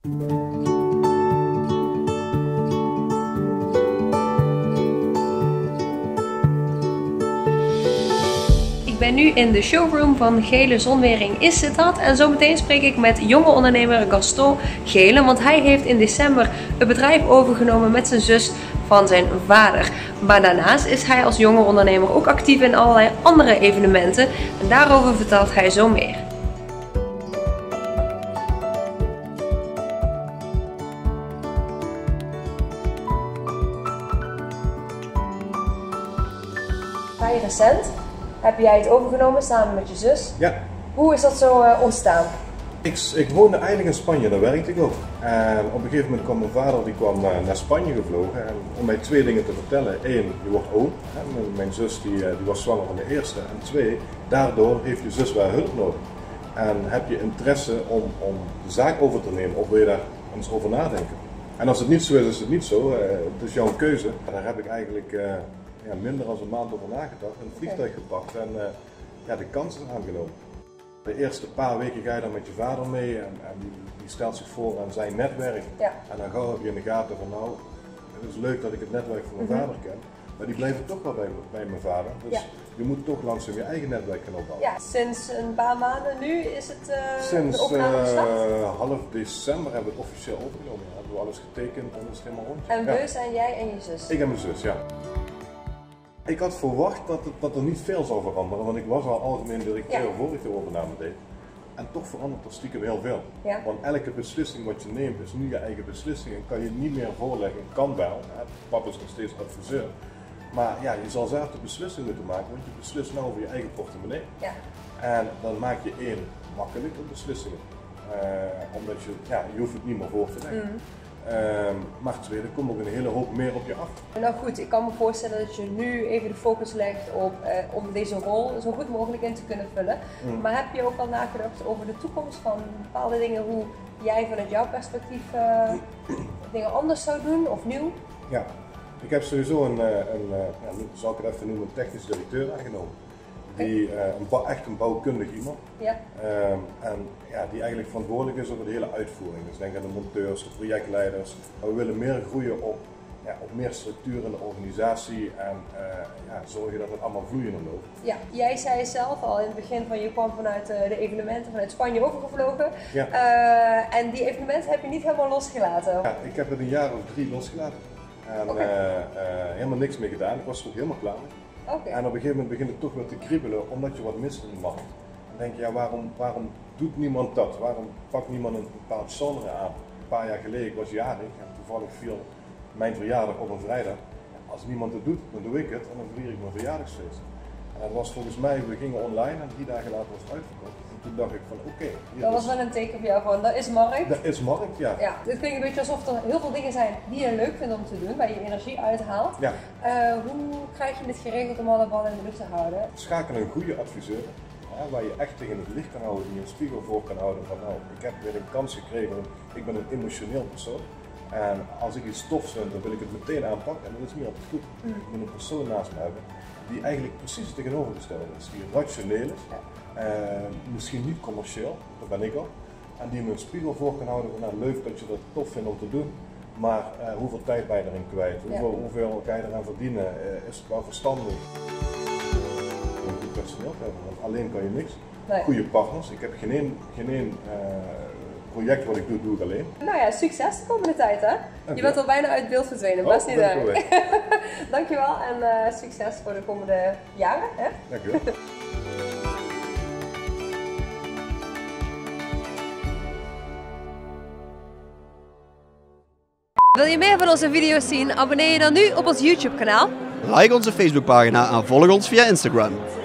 Ik ben nu in de showroom van Gele Zonwering in Sittard en zometeen spreek ik met jonge ondernemer Gaston Gele, want hij heeft in december het bedrijf overgenomen met zijn zus van zijn vader. Maar daarnaast is hij als jonge ondernemer ook actief in allerlei andere evenementen en daarover vertelt hij zo meer. Vrij recent heb jij het overgenomen samen met je zus. Ja. Hoe is dat zo ontstaan? Ik woonde eigenlijk in Spanje, daar werkte ik ook. En op een gegeven moment kwam mijn vader naar Spanje gevlogen. En om mij twee dingen te vertellen. Eén, je wordt oom. Mijn zus die was zwanger van de eerste. En twee, daardoor heeft je zus wel hulp nodig. En heb je interesse om de zaak over te nemen of wil je daar eens over nadenken? En als het niet zo is, is het niet zo. Het is jouw keuze. Daar heb ik eigenlijk minder dan een maand over nagedacht. Een vliegtuig gepakt en de kansen aangenomen. De eerste paar weken ga je dan met je vader mee en die stelt zich voor aan zijn netwerk. Ja. En dan gauw heb je in de gaten van nou, het is leuk dat ik het netwerk van mijn vader ken. Maar die blijven toch wel bij mijn vader. Dus je moet toch langzaam je eigen netwerk gaan opbouwen. Ja, sinds een paar maanden nu is het sinds de opname gestart? Half december hebben we het officieel opgenomen. Ja. Hebben we alles getekend en is het helemaal rond. En we zijn jij en je zus? Ik en mijn zus, ja. Ik had verwacht dat er niet veel zou veranderen, want ik was al algemeen directeur voor ik de overname deed. En toch verandert er stiekem heel veel. Ja. Want elke beslissing wat je neemt is nu je eigen beslissing en kan je niet meer voorleggen. Kan wel, papa is nog steeds adviseur. Maar ja, je zal zelf de beslissing moeten maken, want je beslist nou over je eigen portemonnee. Ja. En dan maak je één makkelijke beslissingen. Omdat je hoeft het niet meer voor te leggen. Maar tweede, er komt ook een hele hoop meer op je af. Nou goed, ik kan me voorstellen dat je nu even de focus legt op om deze rol zo goed mogelijk in te kunnen vullen. Maar heb je ook al nagedacht over de toekomst van bepaalde dingen, hoe jij vanuit jouw perspectief dingen anders zou doen of nieuw? Ja, ik heb sowieso zal ik het even noemen, een technisch directeur aangenomen. Die echt een bouwkundig iemand. Ja. Die eigenlijk verantwoordelijk is over de hele uitvoering. Dus denk aan de monteurs, de projectleiders. Maar we willen meer groeien op meer structuur in de organisatie en zorgen dat het allemaal vloeiender loopt. Ja, jij zei zelf al in het begin van je kwam vanuit de evenementen vanuit Spanje overgevlogen. Ja. En die evenementen heb je niet helemaal losgelaten. Ja, ik heb het een jaar of 3 losgelaten. En helemaal niks meer gedaan. Ik was er ook helemaal klaar mee. Okay. En op een gegeven moment begint het toch weer te kriebelen omdat je wat mist in de markt. Dan denk je, waarom doet niemand dat? Waarom pakt niemand een bepaald genre aan? Een paar jaar geleden, ik was jarig en toevallig viel mijn verjaardag op een vrijdag. Als niemand het doet, dan doe ik het en dan vier ik mijn verjaardagsfeest. En dat was volgens mij, we gingen online en 3 dagen later was het uitverkocht. En toen dacht ik van oké. Dat was wel een teken voor jou van, dat is markt. Dat is markt, ja. Ja, dit klinkt een beetje alsof er heel veel dingen zijn die je leuk vindt om te doen, waar je energie uithaalt. Ja. Hoe krijg je dit geregeld om alle ballen in de lucht te houden? Schakel een goede adviseur, waar je echt tegen het licht kan houden, die een spiegel voor kan houden van nou, ik heb weer een kans gekregen, ik ben een emotioneel persoon. En als ik iets tofs vind, dan wil ik het meteen aanpakken en dat is niet altijd goed. Ik moet een persoon naast me hebben die eigenlijk precies het tegenovergestelde is, die rationeel is, misschien niet commercieel, dat ben ik al, en die me een spiegel voor kan houden van nou, leuk dat je dat tof vindt om te doen, maar hoeveel tijd ben je erin kwijt, hoeveel kan je eraan verdienen, is het wel verstandig? Om goed personeel te hebben, want alleen kan je niks. Nee. Goede partners, ik heb geen project wat ik doe ik alleen. Nou ja, succes de komende tijd hè. Je bent al bijna uit beeld verdwenen, maar dat is niet erg. Dankjewel en succes voor de komende jaren. Hè? Dankjewel. Wil je meer van onze video's zien? Abonneer je dan nu op ons YouTube kanaal. Like onze Facebookpagina en volg ons via Instagram.